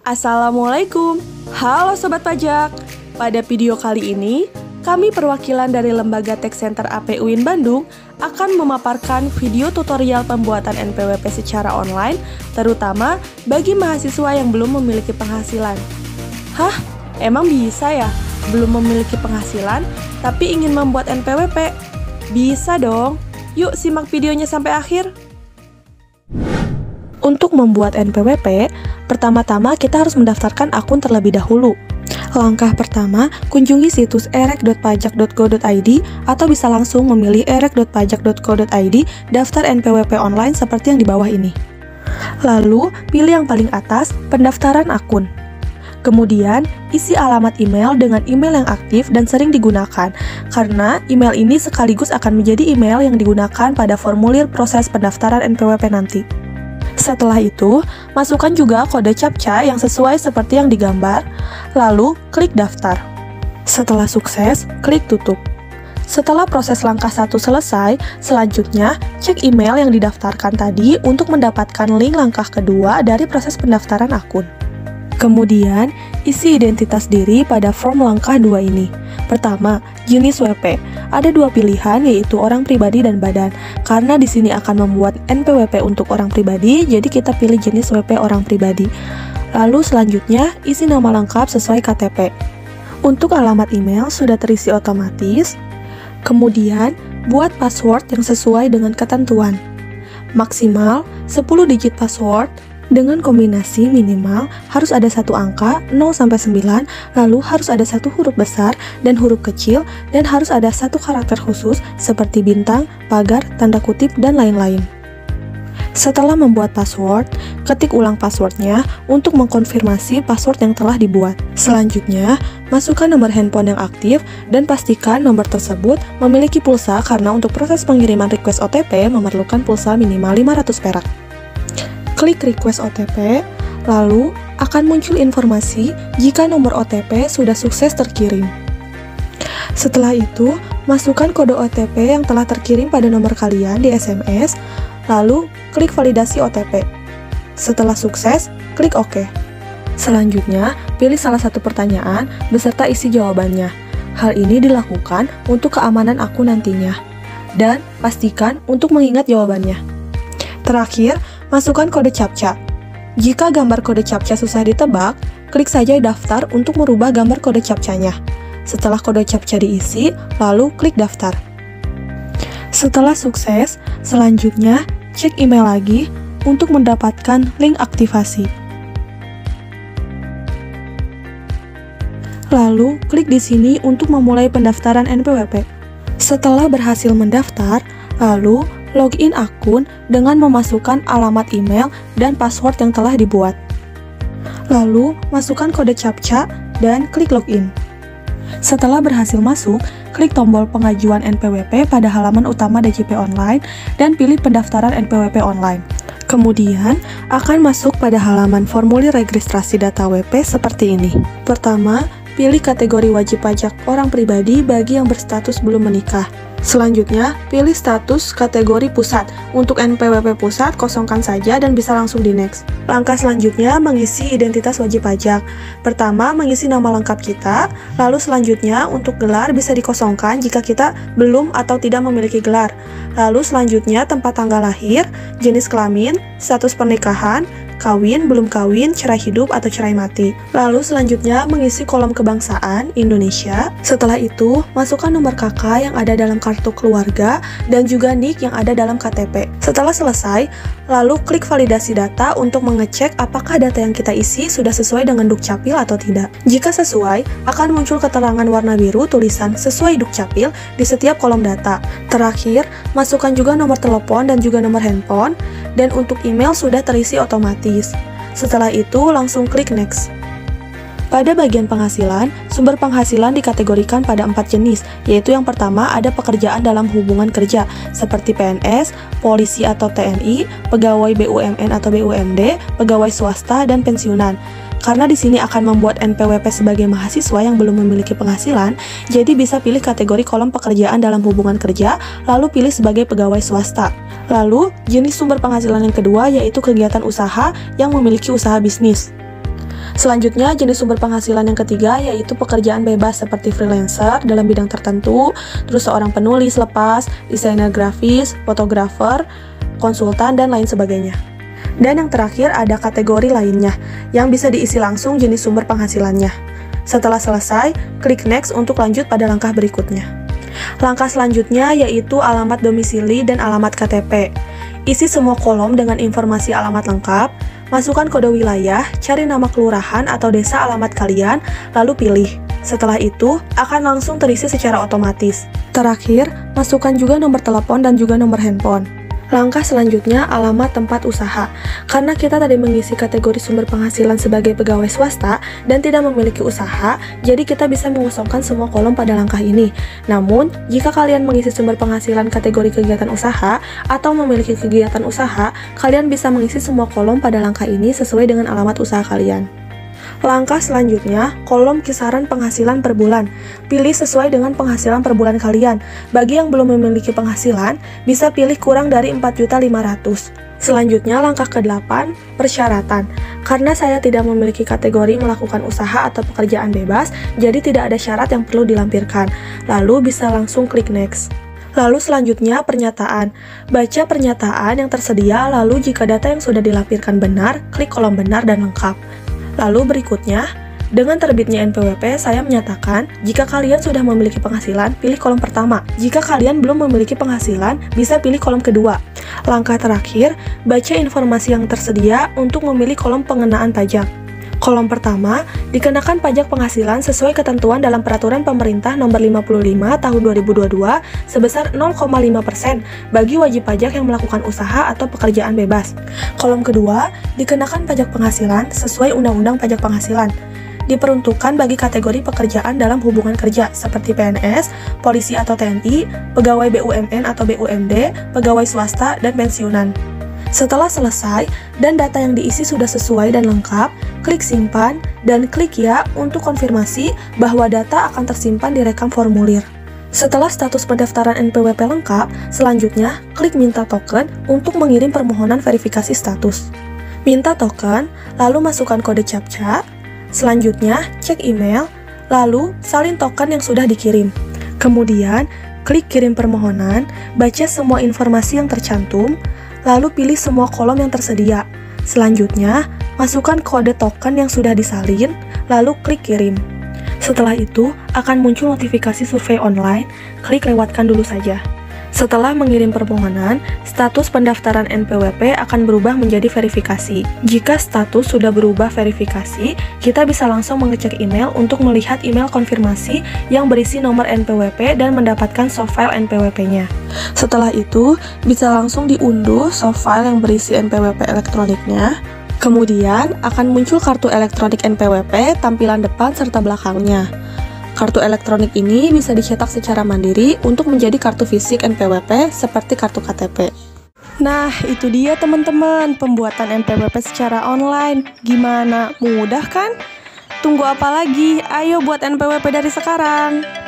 Assalamualaikum, halo Sobat Pajak. Pada video kali ini, kami perwakilan dari Lembaga Tech Center AP UIN Bandung akan memaparkan video tutorial pembuatan NPWP secara online, terutama bagi mahasiswa yang belum memiliki penghasilan. Hah? Emang bisa ya? Belum memiliki penghasilan, tapi ingin membuat NPWP? Bisa dong. Yuk simak videonya sampai akhir. Untuk membuat NPWP, pertama-tama kita harus mendaftarkan akun terlebih dahulu. Langkah pertama, kunjungi situs erek.pajak.go.id atau bisa langsung memilih erek.pajak.go.id daftar NPWP online seperti yang di bawah ini. Lalu, pilih yang paling atas, pendaftaran akun. Kemudian, isi alamat email dengan email yang aktif dan sering digunakan, karena email ini sekaligus akan menjadi email yang digunakan pada formulir proses pendaftaran NPWP nanti. Setelah itu, masukkan juga kode CAPTCHA yang sesuai seperti yang digambar, lalu klik daftar. Setelah sukses, klik tutup. Setelah proses langkah 1 selesai, selanjutnya cek email yang didaftarkan tadi untuk mendapatkan link langkah kedua dari proses pendaftaran akun. Kemudian, isi identitas diri pada form langkah 2 ini. Pertama, jenis WP. Ada 2 pilihan, yaitu orang pribadi dan badan. Karena di sini akan membuat NPWP untuk orang pribadi, jadi kita pilih jenis WP orang pribadi. Lalu selanjutnya, isi nama lengkap sesuai KTP. Untuk alamat email sudah terisi otomatis. Kemudian, buat password yang sesuai dengan ketentuan. Maksimal 10 digit password, dengan kombinasi minimal harus ada 1 angka 0-9, lalu harus ada 1 huruf besar dan huruf kecil, dan harus ada 1 karakter khusus seperti bintang, pagar, tanda kutip, dan lain-lain. Setelah membuat password, ketik ulang passwordnya untuk mengkonfirmasi password yang telah dibuat. Selanjutnya, masukkan nomor handphone yang aktif dan pastikan nomor tersebut memiliki pulsa karena untuk proses pengiriman request OTP memerlukan pulsa minimal 500 perak. Klik request OTP, lalu akan muncul informasi jika nomor OTP sudah sukses terkirim. Setelah itu, masukkan kode OTP yang telah terkirim pada nomor kalian di SMS, lalu klik validasi OTP. Setelah sukses, klik OK. Selanjutnya, pilih salah satu pertanyaan beserta isi jawabannya. Hal ini dilakukan untuk keamanan akun nantinya. Dan pastikan untuk mengingat jawabannya. Terakhir, masukkan kode CAPTCHA. Jika gambar kode CAPTCHA susah ditebak, klik saja daftar untuk merubah gambar kode CAPTCHA-nya. Setelah kode CAPTCHA diisi, lalu klik daftar. Setelah sukses, selanjutnya cek email lagi untuk mendapatkan link aktivasi. Lalu klik di sini untuk memulai pendaftaran NPWP. Setelah berhasil mendaftar, lalu login akun dengan memasukkan alamat email dan password yang telah dibuat. Lalu, masukkan kode CAPTCHA dan klik login. Setelah berhasil masuk, klik tombol pengajuan NPWP pada halaman utama DJP Online dan pilih pendaftaran NPWP Online. Kemudian, akan masuk pada halaman formulir registrasi data WP seperti ini. Pertama, pilih kategori wajib pajak orang pribadi bagi yang berstatus belum menikah. Selanjutnya, pilih status kategori pusat. Untuk NPWP pusat, kosongkan saja dan bisa langsung di next. Langkah selanjutnya, mengisi identitas wajib pajak. Pertama, mengisi nama lengkap kita, lalu selanjutnya untuk gelar bisa dikosongkan jika kita belum atau tidak memiliki gelar. Lalu selanjutnya tempat tanggal lahir, jenis kelamin, status pernikahan, kawin, belum kawin, cerai hidup, atau cerai mati. Lalu selanjutnya mengisi kolom kebangsaan, Indonesia. Setelah itu, masukkan nomor KK yang ada dalam kartu keluarga dan juga NIK yang ada dalam KTP. Setelah selesai, lalu klik validasi data untuk mengecek apakah data yang kita isi sudah sesuai dengan Dukcapil atau tidak. Jika sesuai, akan muncul keterangan warna biru tulisan sesuai Dukcapil di setiap kolom data. Terakhir, masukkan juga nomor telepon dan juga nomor handphone, dan untuk email sudah terisi otomatis. Setelah itu, langsung klik next. Pada bagian penghasilan, sumber penghasilan dikategorikan pada 4 jenis, yaitu yang pertama ada pekerjaan dalam hubungan kerja, seperti PNS, polisi atau TNI, pegawai BUMN atau BUMD, pegawai swasta, dan pensiunan. Karena di sini akan membuat NPWP sebagai mahasiswa yang belum memiliki penghasilan, jadi bisa pilih kategori kolom pekerjaan dalam hubungan kerja, lalu pilih sebagai pegawai swasta. Lalu, jenis sumber penghasilan yang kedua yaitu kegiatan usaha yang memiliki usaha bisnis. Selanjutnya, jenis sumber penghasilan yang ketiga yaitu pekerjaan bebas seperti freelancer dalam bidang tertentu, terus seorang penulis lepas, desainer grafis, fotografer, konsultan, dan lain sebagainya. Dan yang terakhir ada kategori lainnya yang bisa diisi langsung jenis sumber penghasilannya. Setelah selesai, klik next untuk lanjut pada langkah berikutnya. Langkah selanjutnya yaitu alamat domisili dan alamat KTP. Isi semua kolom dengan informasi alamat lengkap, masukkan kode wilayah, cari nama kelurahan atau desa alamat kalian, lalu pilih. Setelah itu, akan langsung terisi secara otomatis. Terakhir, masukkan juga nomor telepon dan juga nomor handphone. Langkah selanjutnya, alamat tempat usaha. Karena kita tadi mengisi kategori sumber penghasilan sebagai pegawai swasta dan tidak memiliki usaha, jadi kita bisa mengosongkan semua kolom pada langkah ini. Namun, jika kalian mengisi sumber penghasilan kategori kegiatan usaha atau memiliki kegiatan usaha, kalian bisa mengisi semua kolom pada langkah ini sesuai dengan alamat usaha kalian. Langkah selanjutnya, kolom kisaran penghasilan per bulan. Pilih sesuai dengan penghasilan per bulan kalian. Bagi yang belum memiliki penghasilan, bisa pilih kurang dari 4.500.000. Selanjutnya, langkah ke-8, persyaratan. Karena saya tidak memiliki kategori melakukan usaha atau pekerjaan bebas, jadi tidak ada syarat yang perlu dilampirkan. Lalu bisa langsung klik next. Lalu selanjutnya pernyataan. Baca pernyataan yang tersedia, lalu jika data yang sudah dilampirkan benar, klik kolom benar dan lengkap. Lalu berikutnya, dengan terbitnya NPWP, saya menyatakan jika kalian sudah memiliki penghasilan, pilih kolom pertama. Jika kalian belum memiliki penghasilan, bisa pilih kolom kedua. Langkah terakhir, baca informasi yang tersedia untuk memilih kolom pengenaan pajak. Kolom pertama, dikenakan pajak penghasilan sesuai ketentuan dalam Peraturan Pemerintah Nomor 55 Tahun 2022 sebesar 0,5% bagi wajib pajak yang melakukan usaha atau pekerjaan bebas. Kolom kedua, dikenakan pajak penghasilan sesuai Undang-Undang Pajak Penghasilan. Diperuntukkan bagi kategori pekerjaan dalam hubungan kerja seperti PNS, polisi atau TNI, pegawai BUMN atau BUMD, pegawai swasta, dan pensiunan. Setelah selesai dan data yang diisi sudah sesuai dan lengkap, klik simpan dan klik ya untuk konfirmasi bahwa data akan tersimpan di rekam formulir. Setelah status pendaftaran NPWP lengkap, selanjutnya klik minta token untuk mengirim permohonan verifikasi status. Minta token, lalu masukkan kode CAPTCHA, selanjutnya cek email, lalu salin token yang sudah dikirim. Kemudian, klik kirim permohonan, baca semua informasi yang tercantum, lalu pilih semua kolom yang tersedia. Selanjutnya, masukkan kode token yang sudah disalin, lalu klik kirim. Setelah itu, akan muncul notifikasi survei online, klik lewatkan dulu saja. Setelah mengirim permohonan, status pendaftaran NPWP akan berubah menjadi verifikasi. Jika status sudah berubah verifikasi, kita bisa langsung mengecek email untuk melihat email konfirmasi yang berisi nomor NPWP dan mendapatkan softfile NPWP-nya. Setelah itu, bisa langsung diunduh softfile yang berisi NPWP elektroniknya. Kemudian, akan muncul kartu elektronik NPWP tampilan depan serta belakangnya. Kartu elektronik ini bisa dicetak secara mandiri untuk menjadi kartu fisik NPWP seperti kartu KTP. Nah, itu dia teman-teman, pembuatan NPWP secara online. Gimana? Mudah kan? Tunggu apa lagi? Ayo buat NPWP dari sekarang.